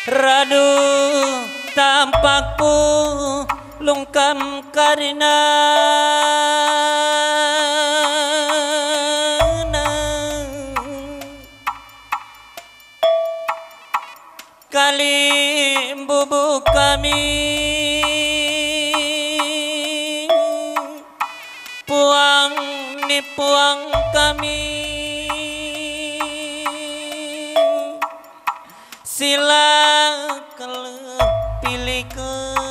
Radu tampakku lungkam karina kali bubuk kami puang ni puang kami sila pilih ke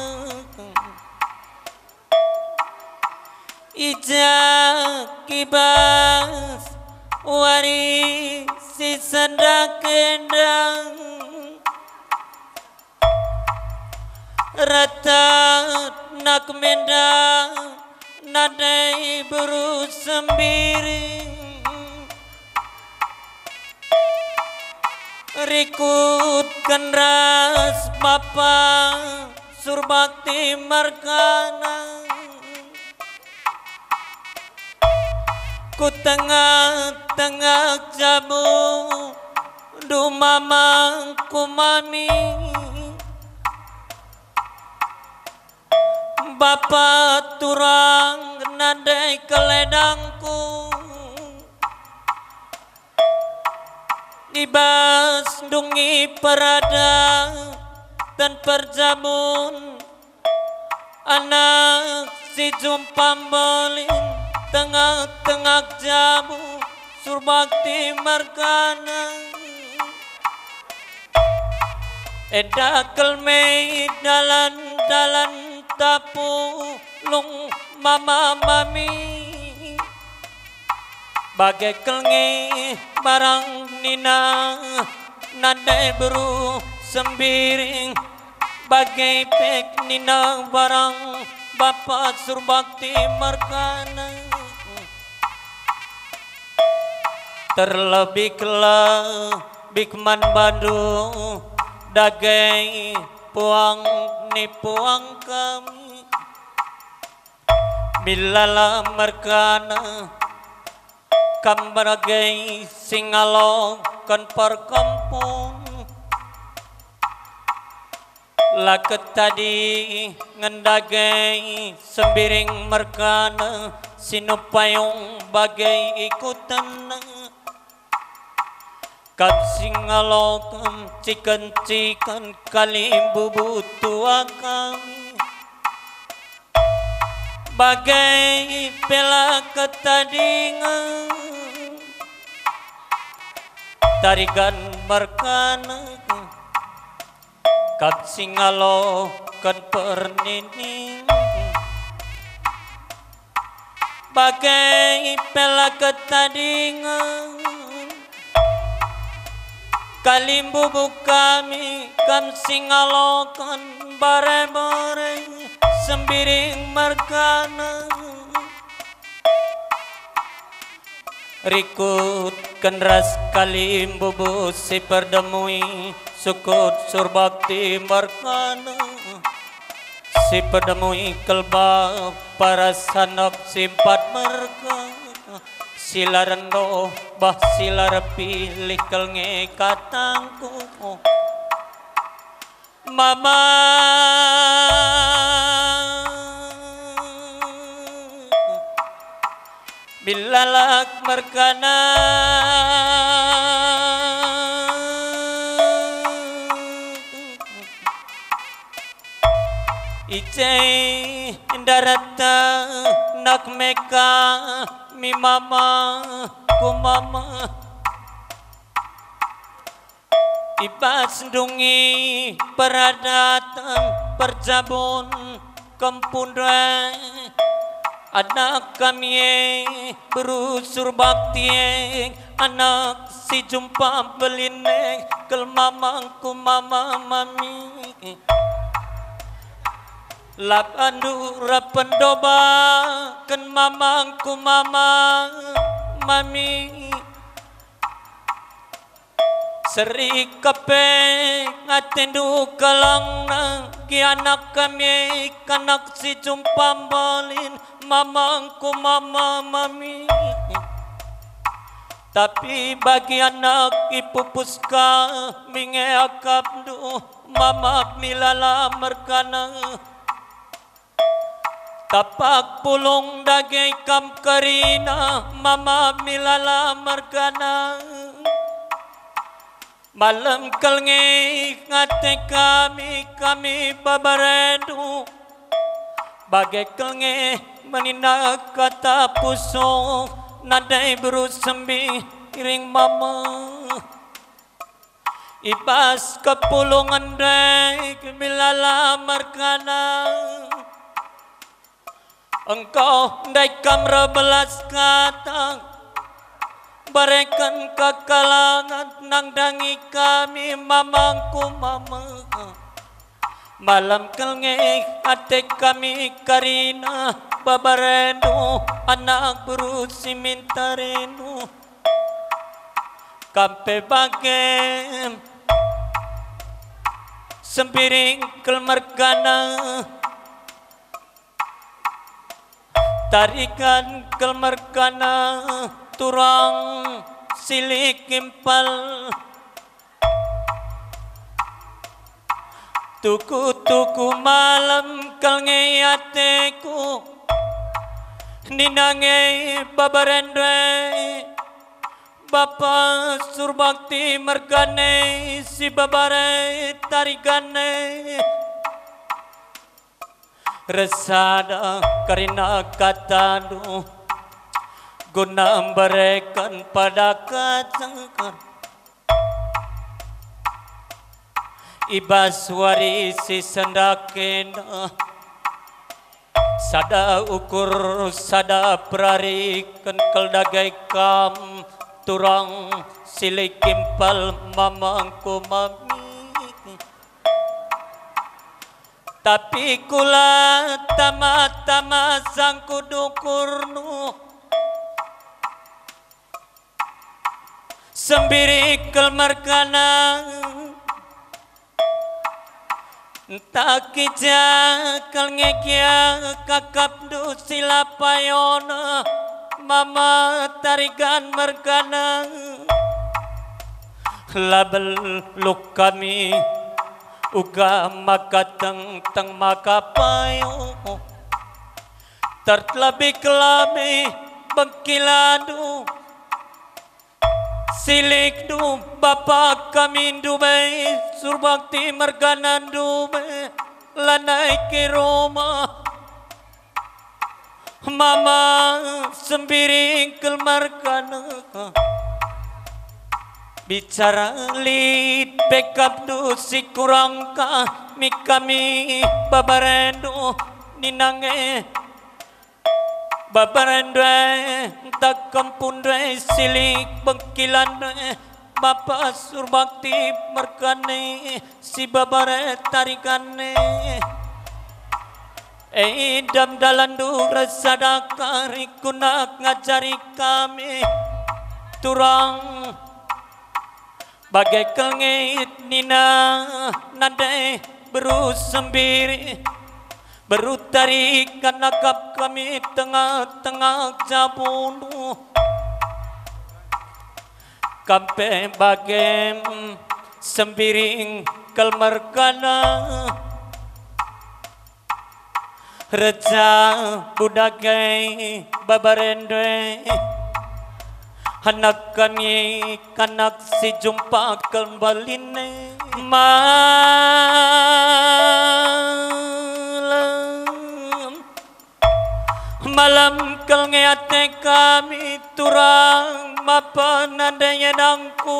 ijak kibas wari si sendak kendang rata nak mendang nadai beru sembiri rikut kenras bapa surbakti markana ku tengah-tengah jamu du mamang ku mami bapa turang nadai keledangku dibas dungi perada dan perjamun anak si jumpam bolin tengah-tengah jamu surbakti markana edakel mei dalan tapu lung mama mami bagai kelngi barang nina nadai beru sembiring bagai pek nina barang bapa surbakti markana terlebih bikman bandu dagai puang ni puang kami bilala markana kambagai singalo kan perkampung laket tadi ngendagai sembiring markana sinupayong bagai ikutan kap singalo kan cikan kali bubutu kami bagai pela ketadingan tarikan markana kap singalo kan pernining bagai pela ketadingan kalimbu kami kam singalo kan bare-bare sembiring markana rikut kenras kalimbu si perdemui sukut surbakti markana si perdemui kelba para sanap simpat markana sila rendo bah sila pilih kelnge katangku mama bilalak markana icai darata nak meka mi mama ku mama ibas dungi peradatan perjabun kempundra anak kami berusur bakti anak si jumpa beline kel mamangku mama mami lap andu rapendoba ken mamangku mama mami seri kape ngatendu kalang na ki anak kami kanak si jumpa bolin mamangku mama mami Tapi bagi anak ipupus ka mingeakap do mama milala merkana tapak pulong dagay kam karina mama milala merkana malam kalngi ngate kami babaredu bagai kalngi menina kata puso nadai berusembi iring mama ibas kepulungan dai milala markana engkau dai kamra belas kata berikan kekalangan nang dangi kami mamangku mama malam kelnge ate kami karina babareno anak berusi mintareno kampe bagem sempiring kelmerkana tarikan kelmerkana turang silik impal tuku malam kalngeyateku ninange babarendre bapa surbakti mergane si babare tarigane resada karina katanu guna memberikan pada kacangkan ibas warisi sendakena sada ukur sada prari kenkel dagai kam turang silik kimpal mamangku mami tapi kula tama-tama sang kudukurnu sembiri kelmarkana tak kija kalngekia kakap du silapayona mama tarikan merkana label luk kami uga makateng teng makapayo tertlabi kelami bengkiladu silik du bapak kami dubai surbakti merganan dubai lanai ke rumah mama sembiring kelmarkana bicara lid backup du si kurang ka mi kami babarendo ninange babarendwe tak kampundwe silik bengkilandwe bapa surbakti merkane si babare tarikane dam dalandu resadaka rikunak ngajari kami turang bagai kelngit nina nade berusembiri berutari kanakap kami tengah-tengah jabunu kampe bagem sembiring kelmarkana reja budagai babarendwe anak kami kanak si jumpa kembaline malam kelngeate kami turang mapan adanya nangku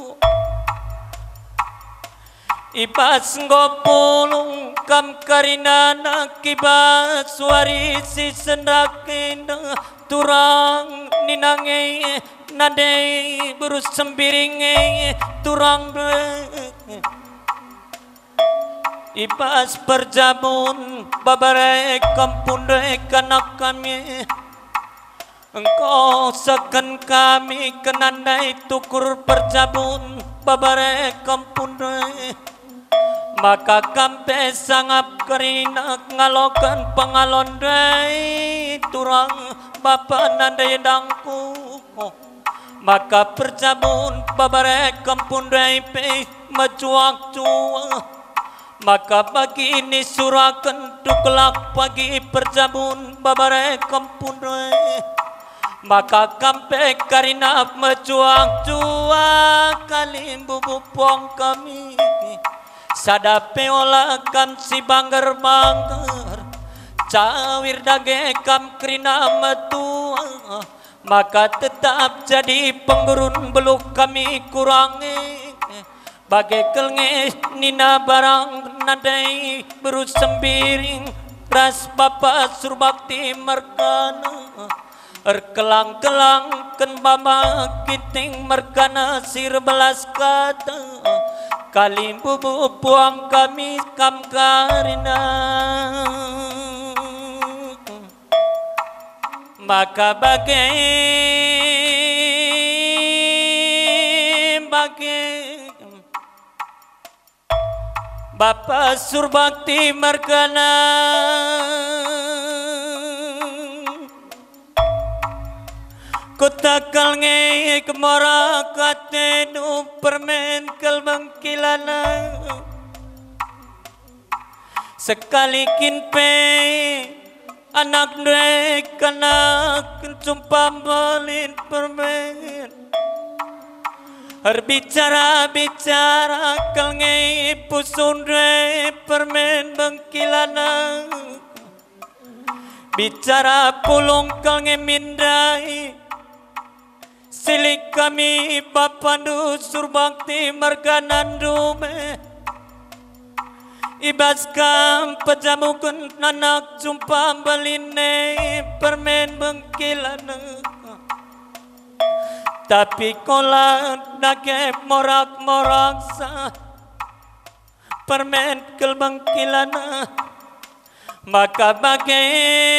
ibas ngopulung kam karinana kibas warisi sendakina turang ninange nade berus sembiringe turang ibas perjamun babare kampung kanak kami engkau seken kami kenandai tukur perjabun babare kampung maka kampe sangap kerinak ngalokan pengalondai turang bapa nandai dangku maka perjabun babarek kampun repe macuak-cuak, maka pagi ini surakan dukelak pagi perjabun babarek kampun repe, maka kampe karina macuak-cuak kalim bubupong kami sadape olakan si banggar-banggar cawir dage kam krina metua, maka tetap jadi penggurun beluk kami kurangi bagai kelnge nina barang nadai berusembiring ras bapa surbakti merkana erkelang-kelang ken bama kiting merkana sir belas kata kalim bubu puang kami kam karina, maka bagai Bapa Surbakti Margana Kotakal nge kemara katenu permen kalbangkilana sekali kinpe anak dek anak sumpah balin permen berbicara kal nge pusun dek permen bangkilana bicara pulung kal nge mindai silik kami bapandu surbakti marganandume ibaskam pejamukun nanak jumpa baline permen bengkilana tapi kolat nake morak-morak sa permen kel bengkilana maka bagai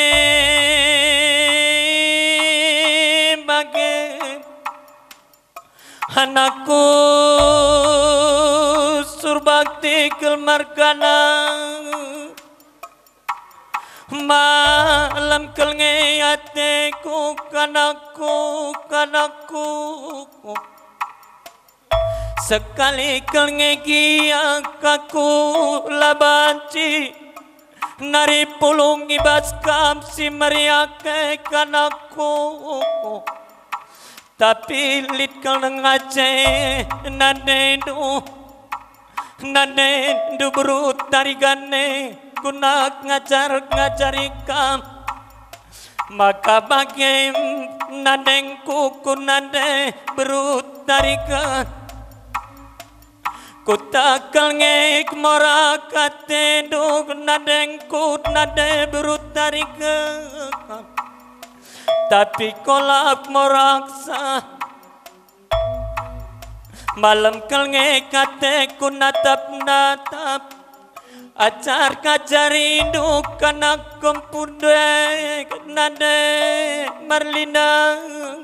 anakku surbakti kelmarkana malam kelnge ateku kanakku sekali kelnge kiakaku labanci nari pulung ibas kam si meriake kanakku tapi lit kal ngace nanendu berut tarigane kunak ngajari-kam maka bagai nadengku kunade berut tarigan kutakal ngek morakate duk nadengku nade berut tarigan tapi kolak moraksa malam kelnge kate ku natap acar kajari duk kanak kompude nade marlina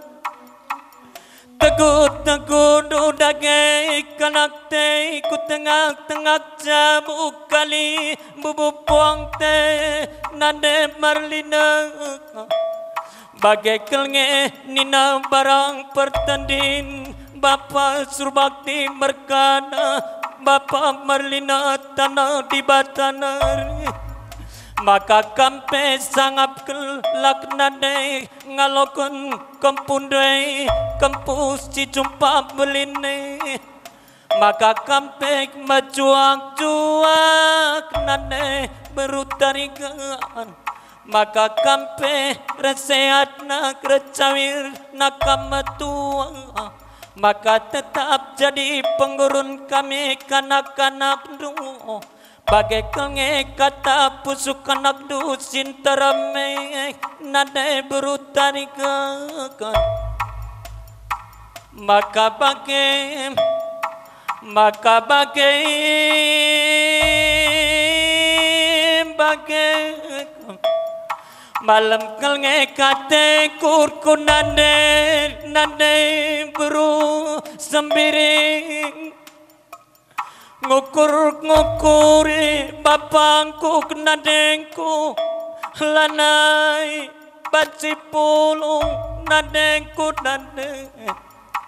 tegut dudage kanak te ku tengah jabu kali bubu puang te nade marlina bagai kelnge nina barang pertandin Bapa Surbakti Merkana Bapa Marlina tanah di batanar maka kampe sangap kelak nade ngalokon kempundai kempus cicumpa beline maka kampe majuak nade berutarigan maka kampe resehat nak recawir nak kamatua maka tetap jadi penggurun kami kanak-kanak du bagai kenge kata pusuk kanak du sinterame nade berutarikan maka bagai malam kelnge kate kurku nande buru sembiring ngukuri bapangku nadengku lanai baci pulung nadengku nande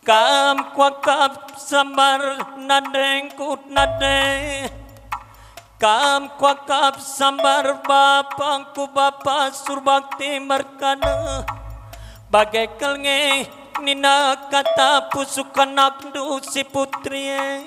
Kam kwakap sambar nadeng kut nade Kam kwakap sambar bapangku bapa surbakti merkana Bagai kelnge nina kata pusukan abdu si putri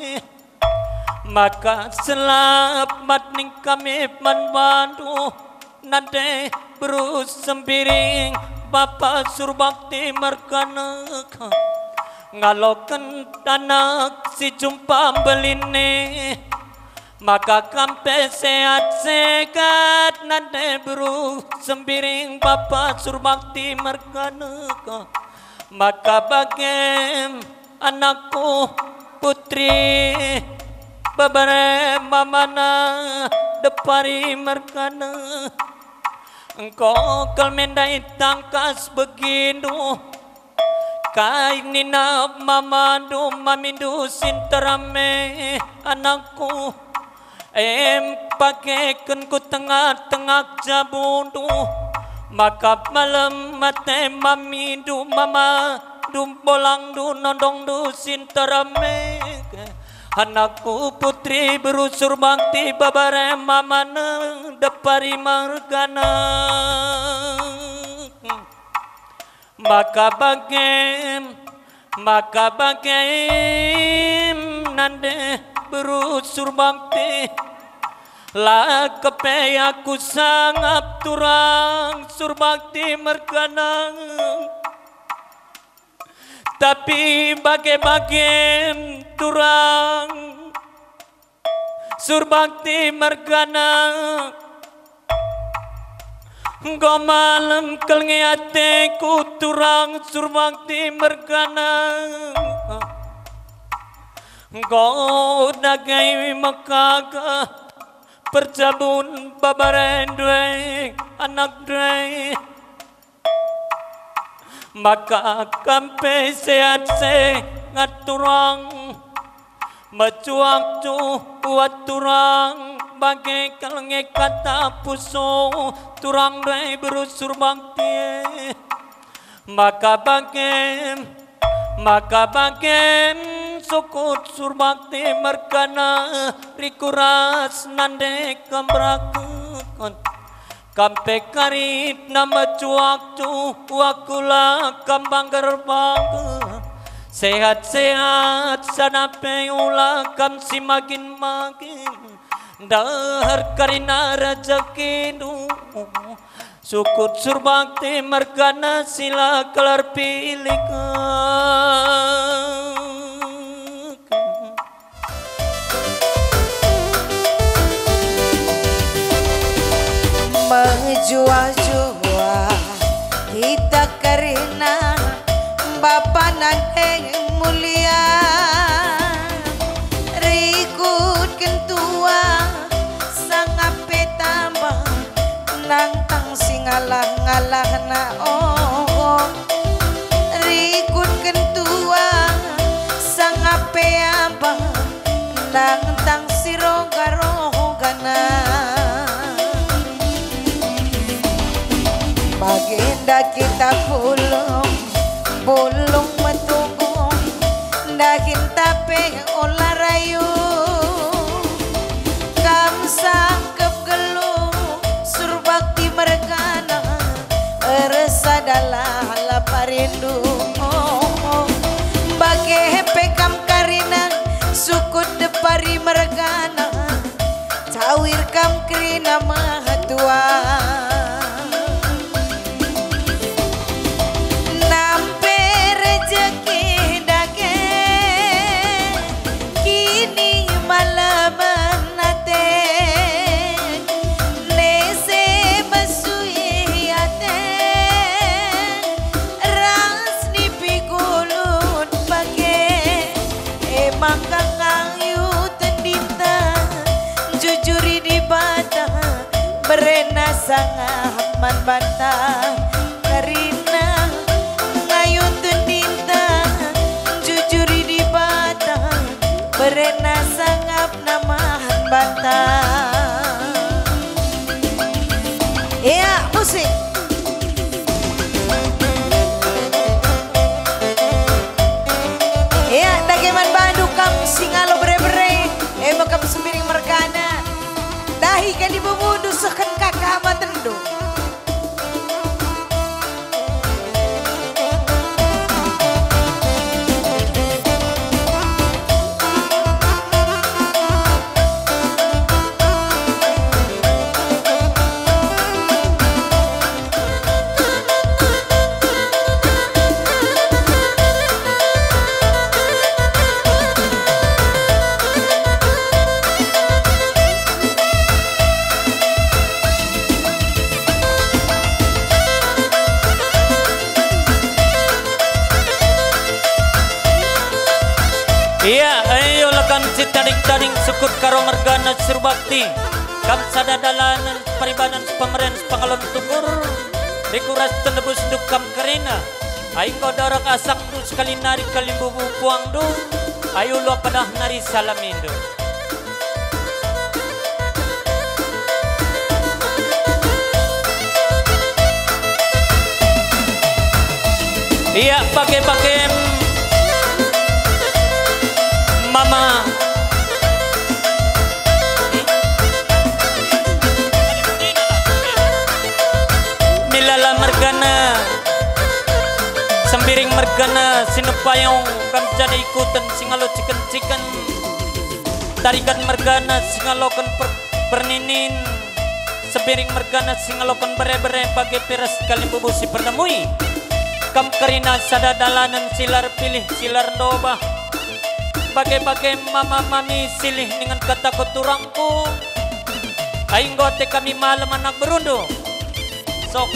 Maka selamat ning kami manbandu Nade berus sembiring bapa surbakti merkana Ngalokan anak si jumpa beline Maka kampe sehat-sehat Nade beru sembiring bapa surbakti merkana Maka bagem anakku putri Babare mamana depari merkana Engkau kalmendai tangkas beginu Kai nina mamandu mamindu sinterame anakku pakekan ku tengah-tengah jabundu Maka malam mate mamindu mama du bolang du nondong du sinterame Anakku putri berusur bakti babare mamana depari margana Maka bagem nande berusur bakti La kepe aku sangap turang surbakti mergana Tapi bagem turang surbakti mergana Go malam kelngiate ku turang surbakti mergana Go dagai makaga perjabun babaren dwe anak dwe Maka kampe sehat ngaturang Macuak cu kuat turang Bagai kelenge kata puso Turang dwe berusur bakti Maka bagem sukut surbakti merkana Rikuras nande kambrakun Kampe karit nama cuak cu wakula kambang gerbang Sehat-sehat sanape ulah kam si makin Dahar karina rezekinu Sukut surbakti mergana sila kelar pilihkan Menjua-jua kita karena Bapa nang mulia Rikut kentua sangat petambah Nang tang singalah-ngalah na Rikut kentua sangat peambah Nang tang sirogana Baginda kita bulung metunggung Dahin tape olah rayu Kam sangkep gelung surbakti mergana Eresa dalah laparindu Bage hepe kam karina sukut depari mergana Cawir kam krina mahatua Berena sangat man bantah karina ngayun tundinta jujuri di batang berena sangat namahan bantah ya musik Ayo lakan si taring-taring sukut karo mergana surbakti kam sadadalanan paribanan pamerian pangalon tukur dikuras tenebus dukam kerina aing kodarak asak tu sekali nari kalimbubu puang du ayo lo padah nari salamindo. Iya pakai mama milala mergana sembiring mergana sinupayong kam jadi ikutan singalo ciken tarikan mergana singalokan berninin sembiring mergana singalokan bere-bere bagai peras kalimbubu si perdamui kam karina sadadalanan silar pilih silar doba bagai-bagai mama mami silih dengan kata koturangku aing gote kami malam anak berundo sok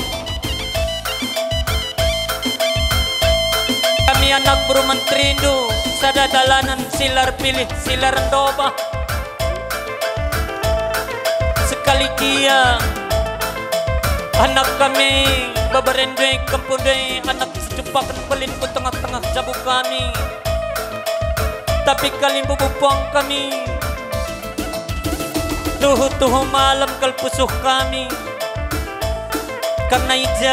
kami anak berumantrindu sadadalanan silar pilih silar doba sekali kia anak kami babarendwe kampundwe anak sejupakan pelin ku tengah-tengah jabu kami tapi kalimbu buang kami tuhu malam kalpusuh kami karena ija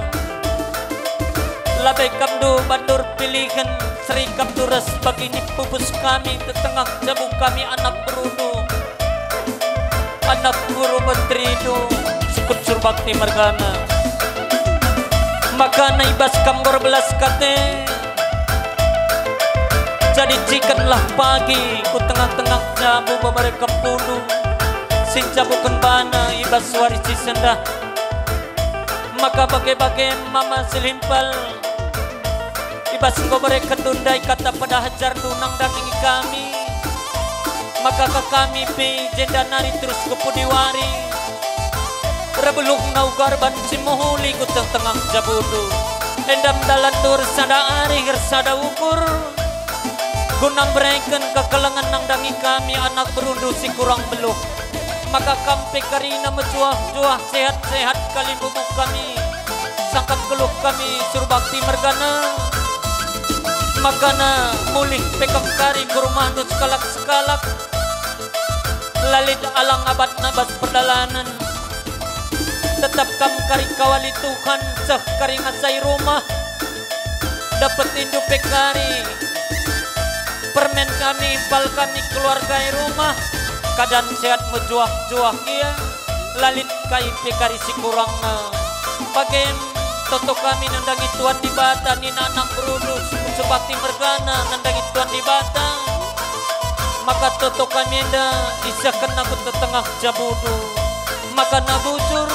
labai kamdu bandur pilihan seri kamdu ras bagini pupus kami tetengah jabu kami anak berudu anak guru menteri itu sukut surbakti mergana maka naibas kamgor belas kate jadi cikanlah pagi ku tengah-tengah jabu mereka puluh sin jabu kembana ibas warisi sendah maka bagai-bagai mama selimpal ibas ko mereka tundai kata pada hajar dunang dangingi kami maka ke kami pe jenda nari terus ke pudiwari rebeluk nau garban si mohuli ku tengah jabudu endam dalan dur sada ari gersada ukur guna mereka kekalangan nang dangi kami anak berundu si kurang beluh maka kampe karina menjuah-juah sehat-sehat kali bubuk kami sangkat keluh kami surbakti mergana makana mulih pekak kari ke rumah nu sekalak-sekalak lalit alang abad nabas perdalanan tetap kam kari kawali Tuhan seh kari ngasai rumah dapat induk pekari permen kami impal kami keluarga rumah kadang sehat menjuah-juah kia lalit kai pekari si kurang pakai toto kami nandangi tuan di bata nina anak berudus sebakti mergana nandangi tuan di bata maka toto kami enda isahkan aku tetengah jabudu maka na bujur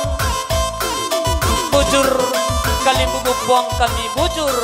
kali bubuk buang kami bujur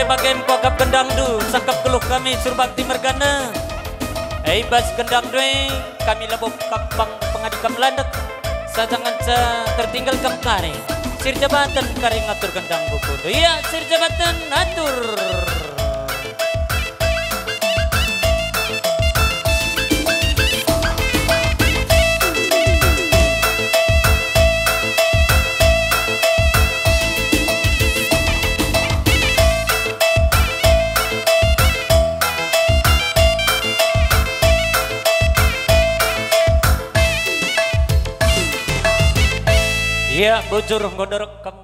bagai kokap gendang du sangkap keluh kami surbakti mergana. Bas gendang due kami lebok kapang pengadikam landak. Sajangan tertinggal kemari. Sir jabatan kari ngatur gendang buku. Iya sir jabatan atur. Iya, bujur gondorok